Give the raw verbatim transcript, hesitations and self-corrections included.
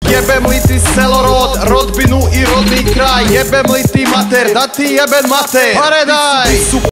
Jebem li ti selo rod, rodbinu i rodni kraj. Jebem li ti mater, da ti jeben mater. Pare daj!